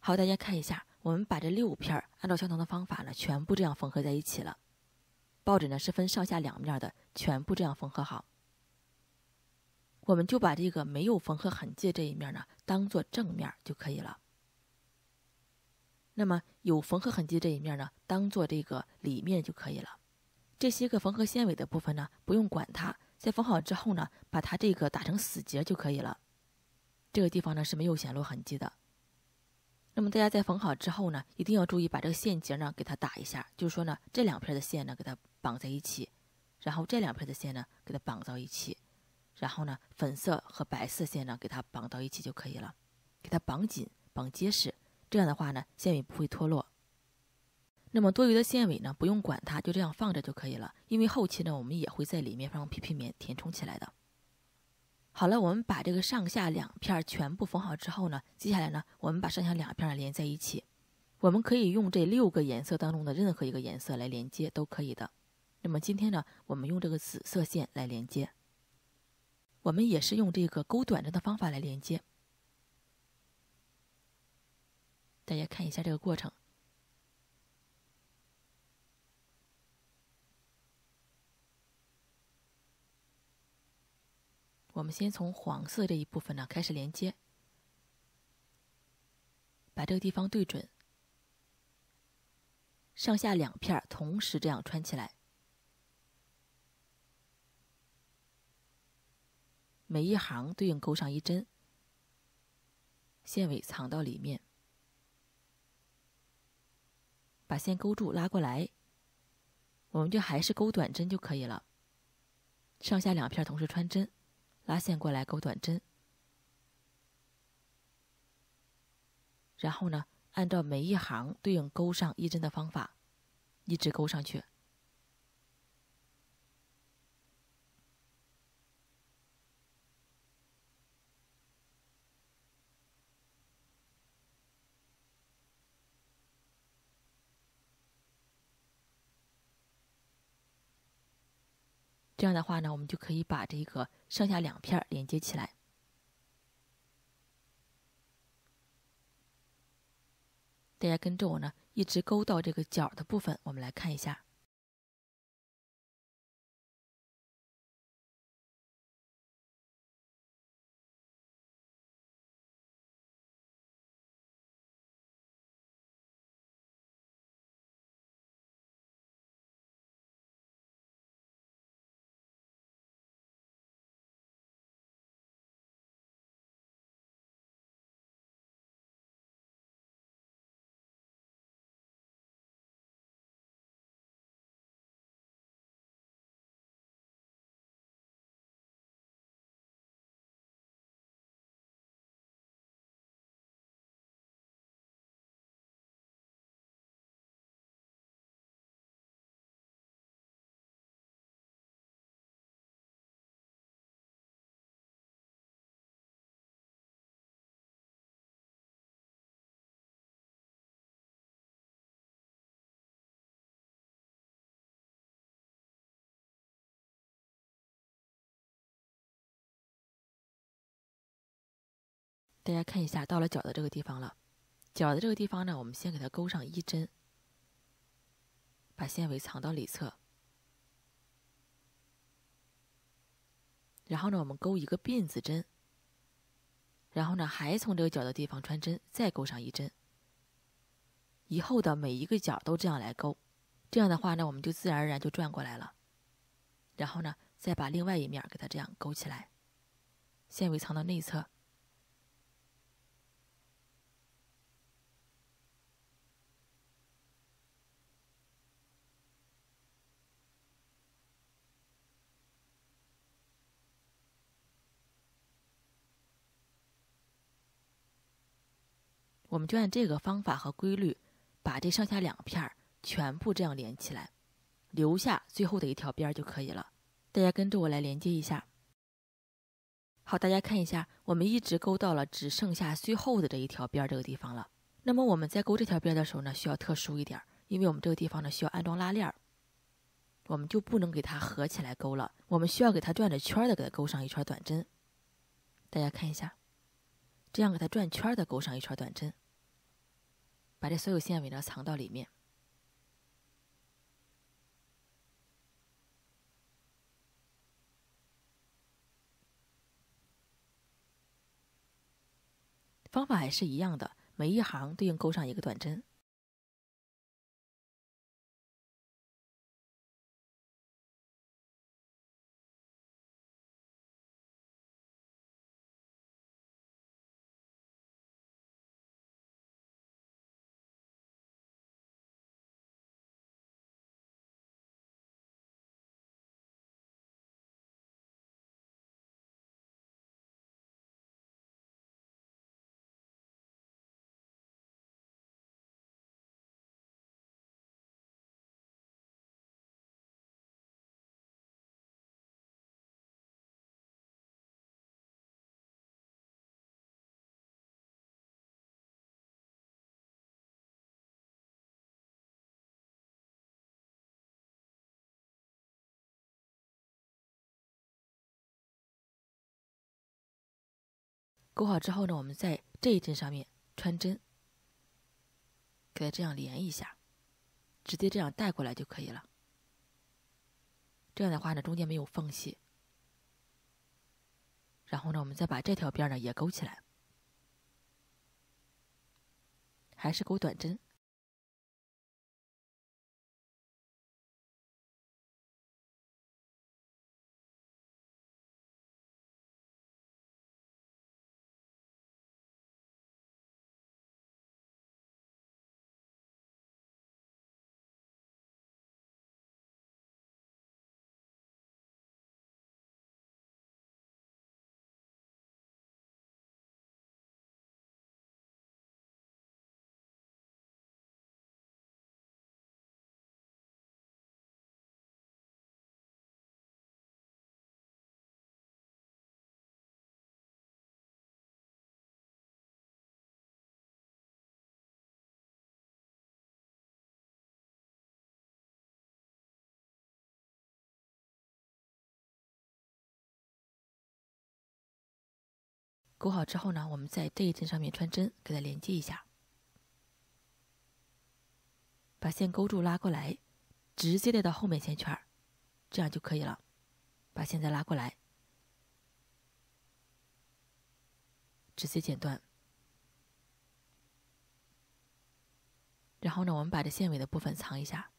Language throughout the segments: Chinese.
好，大家看一下，我们把这6片按照相同的方法呢，全部这样缝合在一起了。抱枕呢是分上下2面的，全部这样缝合好。我们就把这个没有缝合痕迹的这一面呢，当做正面就可以了。那么有缝合痕迹这一面呢，当做这个里面就可以了。这些个缝合纤维的部分呢，不用管它，在缝好之后呢，把它这个打成死结就可以了。这个地方呢是没有显露痕迹的。那么大家在缝好之后呢，一定要注意把这个线结呢给它打一下，就是说呢，这2片的线呢给它绑在一起，然后这2片的线呢给它绑到一起，然后呢粉色和白色线呢给它绑到一起就可以了，给它绑紧绑结实，这样的话呢纤维不会脱落。那么多余的纤维呢不用管它，就这样放着就可以了，因为后期呢我们也会在里面放 PP 棉填充起来的。好了，我们把这个上下2片全部缝好之后呢，接下来呢，我们把上下2片连在一起。我们可以用这6个颜色当中的任何一个颜色来连接都可以的。那么今天呢，我们用这个紫色线来连接。我们也是用这个钩短针的方法来连接。大家看一下这个过程。我们先从黄色这一部分呢开始连接，把这个地方对准，上下2片同时这样穿起来，每一行对应钩上1针，线尾藏到里面，把线勾住拉过来，我们就还是钩短针就可以了。上下2片同时穿针，拉线过来钩短针，然后呢，按照每一行对应钩上1针的方法，一直钩上去。这样的话呢，我们就可以把这个上下2片连接起来。大家跟着我呢，一直钩到这个角的部分，我们来看一下。大家看一下，到了角的这个地方了。角的这个地方呢，我们先给它钩上1针，把线尾藏到里侧。然后呢，我们钩一个辫子针，然后呢，还从这个角的地方穿针，再钩上1针。以后的每一个角都这样来钩，这样的话呢，我们就自然而然就转过来了。然后呢，再把另外一面给它这样勾起来，线尾藏到内侧。我们就按这个方法和规律，把这上下2片全部这样连起来，留下最后的一条边就可以了。大家跟着我来连接一下。好，大家看一下，我们一直钩到了只剩下最后的这一条边这个地方了。那么我们在钩这条边的时候呢，需要特殊一点，因为我们这个地方呢需要安装拉链，我们就不能给它合起来钩了，我们需要给它转着圈的给它钩上1圈短针。大家看一下，这样给它转圈的钩上1圈短针。 把这所有线尾呢藏到里面。方法还是一样的，每一行对应钩上一个短针。钩好之后呢，我们在这一针上面穿针，给它这样连一下，直接这样带过来就可以了。这样的话呢，中间没有缝隙。然后呢，我们再把这条边呢也勾起来，还是钩短针。钩好之后呢，我们在这一针上面穿针，给它连接一下，把线勾住拉过来，直接带到后面线圈，这样就可以了。把线再拉过来，直接剪断。然后呢，我们把这线尾的部分藏一下。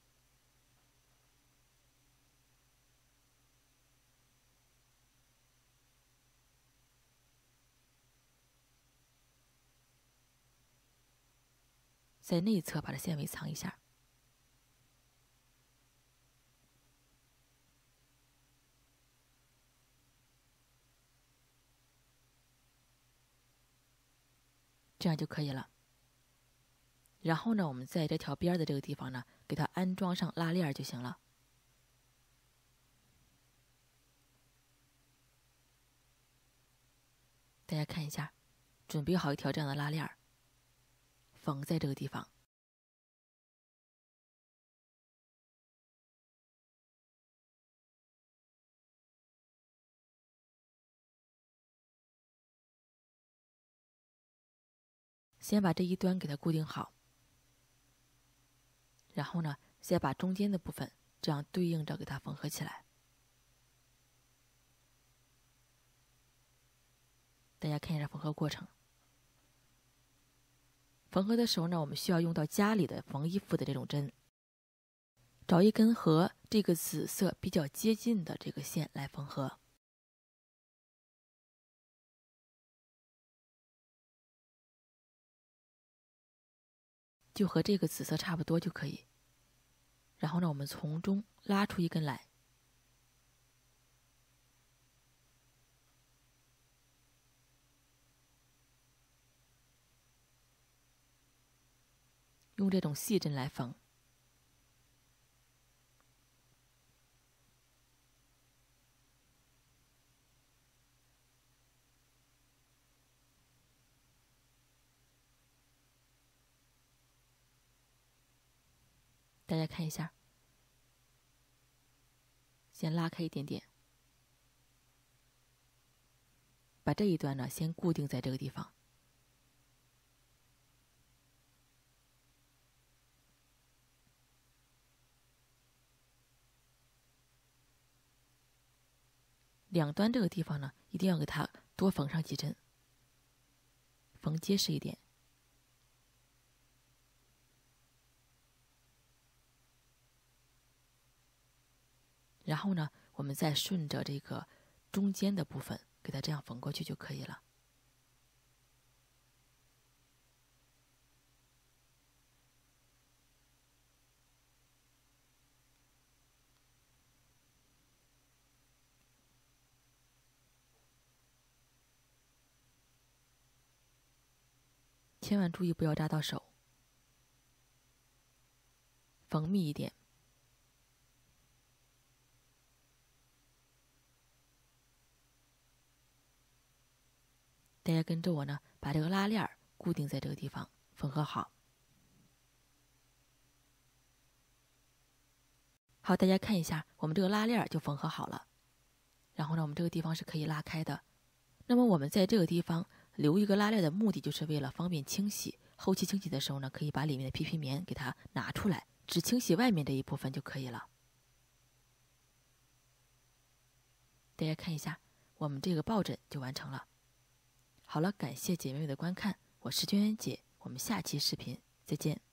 在内侧把这线尾藏一下。这样就可以了。然后呢，我们在这条边的这个地方呢，给它安装上拉链就行了。大家看一下，准备好一条这样的拉链，缝在这个地方。先把这一端给它固定好，然后呢，再把中间的部分这样对应着给它缝合起来。大家看一下缝合过程。缝合的时候呢，我们需要用到家里的缝衣服的这种针，找一根和这个紫色比较接近的这个线来缝合。就和这个紫色差不多就可以。然后呢，我们从中拉出一根来，用这种细针来缝。大家看一下，先拉开一点点，把这一端呢先固定在这个地方。 两端这个地方呢，一定要给它多缝上几针，缝结实一点。然后呢，我们再顺着这个中间的部分给它这样缝过去就可以了。千万注意不要扎到手，缝密一点。大家跟着我呢，把这个拉链固定在这个地方，缝合好。好，大家看一下，我们这个拉链就缝合好了。然后呢，我们这个地方是可以拉开的。那么我们在这个地方留一个拉链的目的，就是为了方便清洗。后期清洗的时候呢，可以把里面的皮皮棉给它拿出来，只清洗外面这一部分就可以了。大家看一下，我们这个抱枕就完成了。好了，感谢姐妹们的观看，我是娟娟姐，我们下期视频再见。